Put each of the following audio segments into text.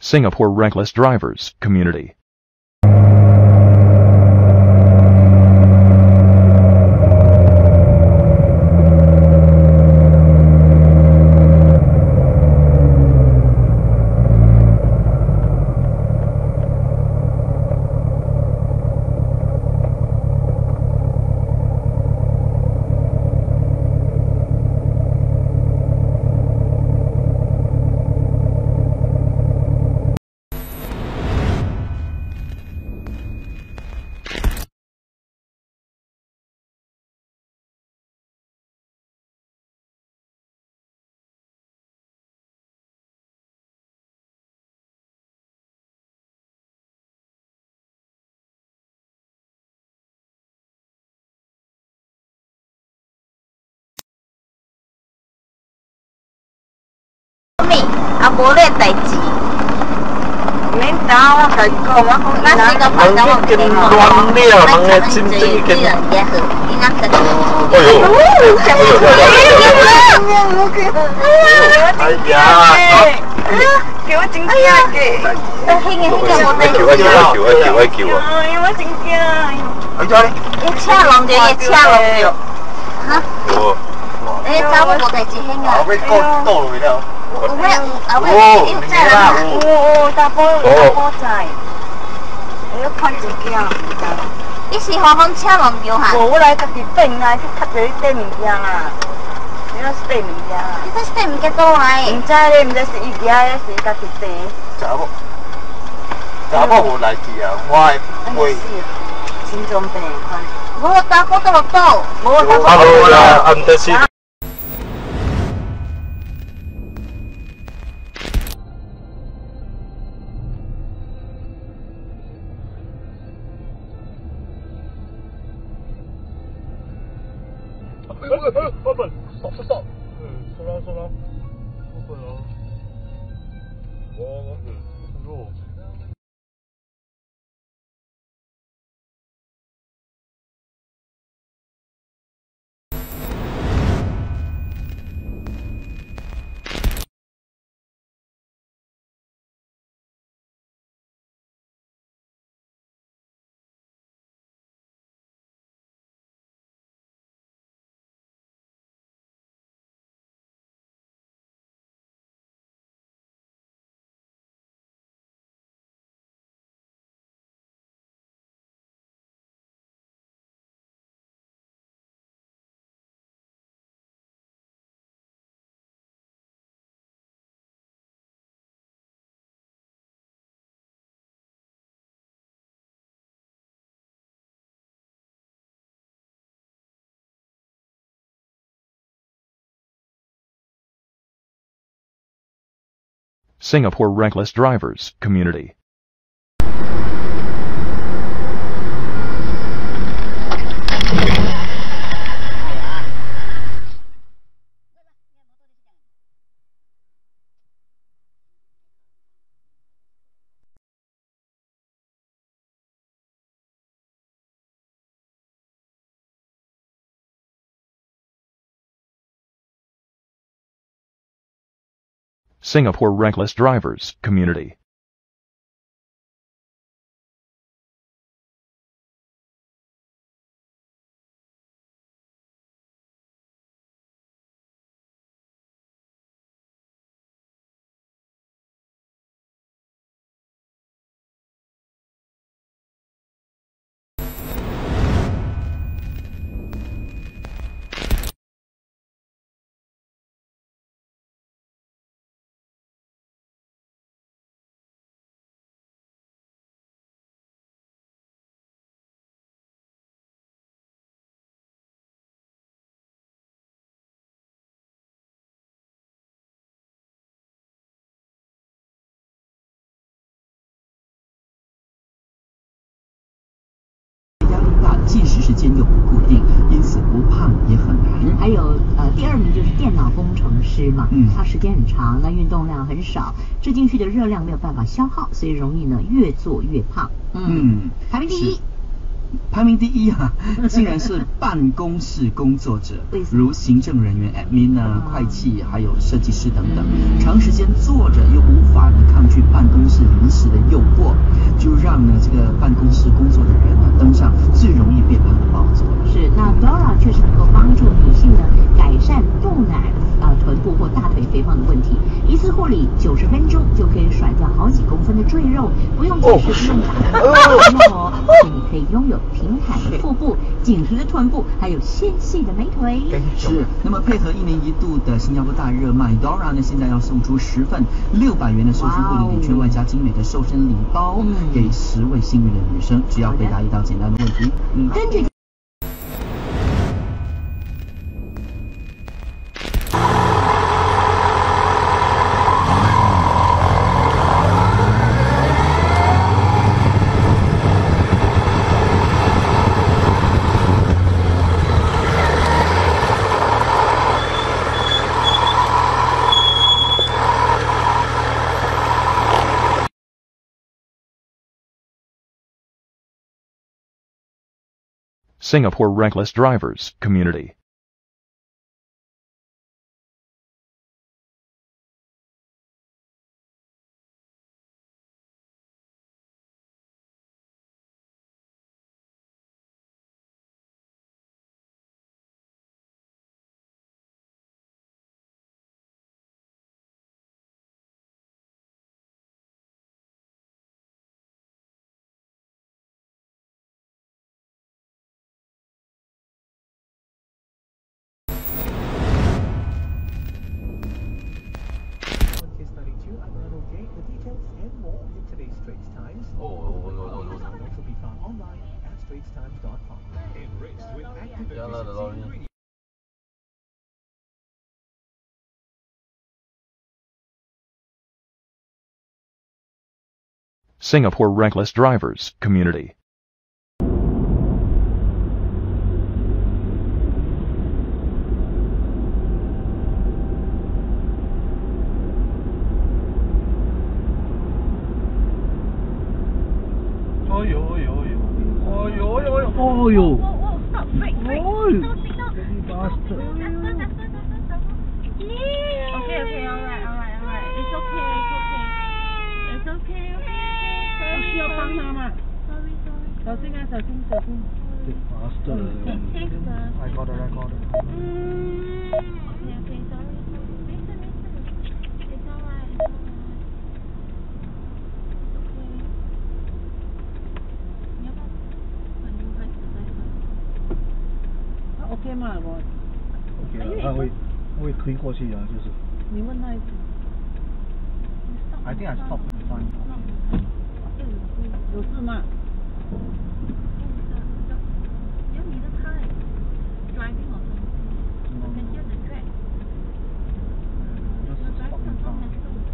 Singapore Reckless Drivers Community. 啊，无咧代志。 免打我甲伊讲，我讲那是个反正我跟乱了，人个真正已经。哎呀！ 叫我真惊嘅。 叫啊！ 我真惊。 哎呀！ 伊车弄着，伊车弄着。哈？查某无代志，迄个。 后尾倒落去了。 有咩？后尾又在啦。 查甫在。我看真惊。 伊是何方车弄着哈？ 无，我来家己顶来去踢着你缀物件啦。你那是缀物件啦。 你这是缀物件倒来？ 唔知咧，唔知是伊家，是伊家己缀。 查某无来去啊，我会。 心脏病款。 无查甫倒倒。 无查甫。 Hello 啦，安德斯。老板，stop，收啦，老板啊，我肉。 Singapore Reckless Drivers Community. Singapore Reckless Drivers Community. 间又不固定，因此不胖也很难。还有第二名就是电脑工程师嘛，他时间很长，那运动量很少，吃进去的热量没有办法消耗，所以容易呢越做越胖。排名第一。 排名第一啊，竟然是办公室工作者，如行政人员 admin 啊、会计，还有设计师等等，长时间坐着又无法呢抗拒办公室呢这个办公室工作的人呢登上最容易变胖的宝座。 是，那 Dora 确实能够帮助女性呢改善肚腩、臀部或大腿肥胖的问题。一次护理90分钟就可以甩掉好几公分的赘肉，不用再是弄大的肉哦，而且你可以拥有平坦的腹部、紧实的臀部，还有纤细的美腿。 是，那么配合1年1度的新加坡大热卖 Dora 呢，现在要送出10份600元的瘦身护理礼券，外加精美的瘦身礼包，给10位幸运的女生，只要回答一道简单的问题。 根据 Singapore Reckless Drivers Community. Singapore Reckless Drivers Community. Stop, brake, brake. Signal, signal. Bastard. Okay, alright. It's okay. It's okay. Sorry. 需要帮他吗？ Sorry. 小心啊，小心。这 bastard. I got the recorder. Okay, sorry. 没事。It's alright. Okay. 你要不要很牛开始再喝？ OK 吗？我 OK 了，他会推过去啊，就是。 你问他一次。 I think I stop fine. 有事吗？ 有你的 car driving or something. You can hear the track. You're driving on top of the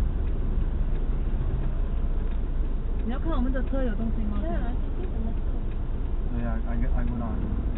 你要看我们的车有东西吗？ 对啊，这是什么车？ 对呀，I go down.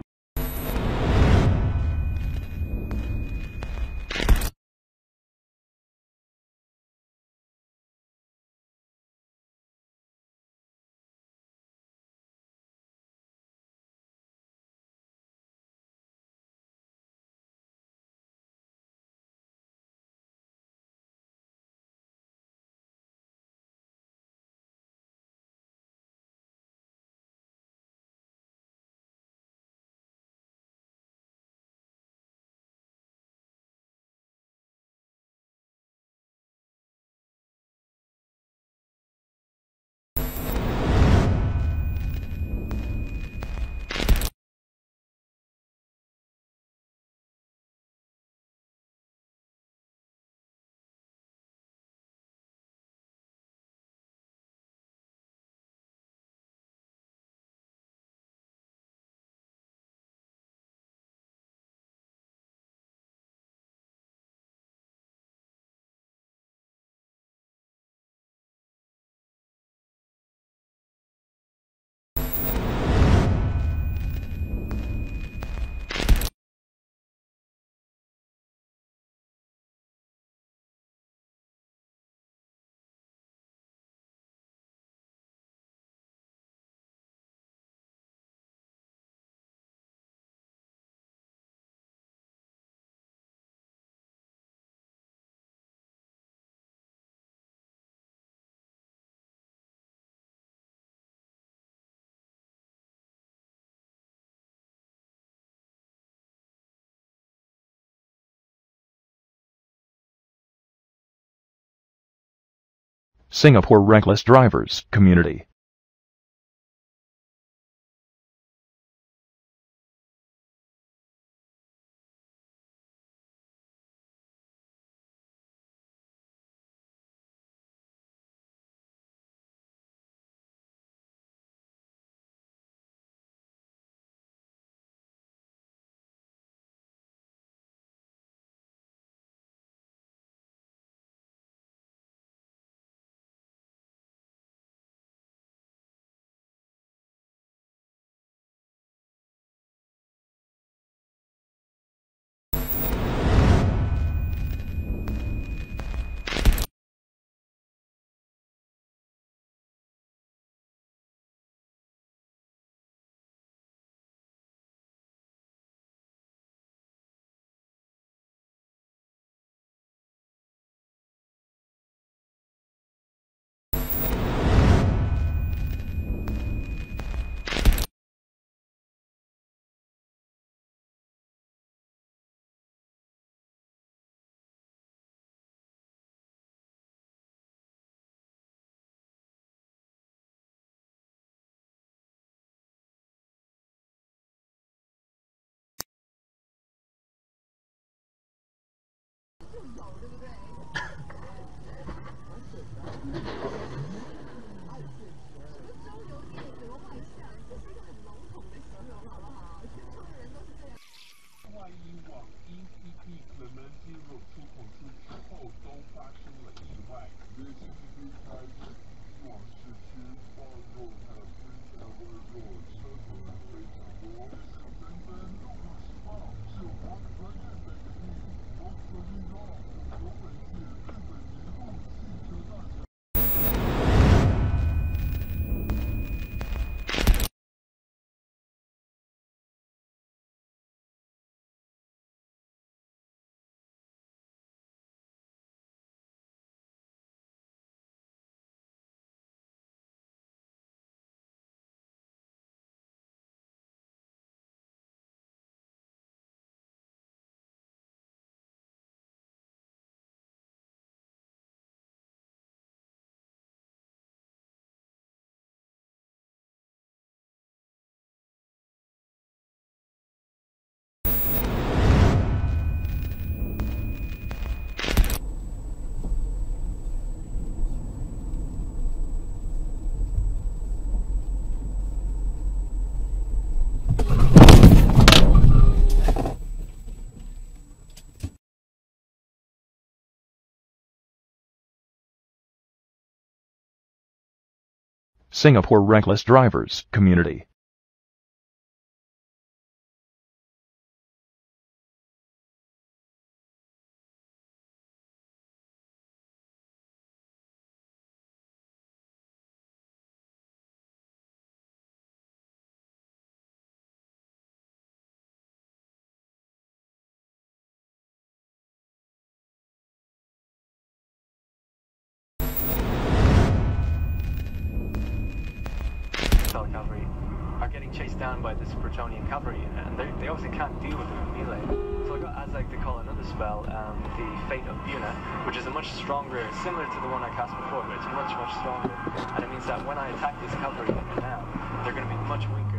Singapore Reckless Drivers Community. Singapore Reckless Drivers Community. Cavalry are getting chased down by this Bretonnian cavalry unit, and they obviously can't deal with the melee. So I got Azag to call another spell, the Fate of Buna, which is a much stronger, similar to the one I cast before, but it's much stronger. And it means that when I attack this cavalry now, they're going to be much weaker.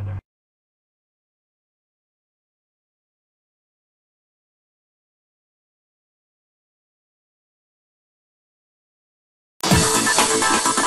They're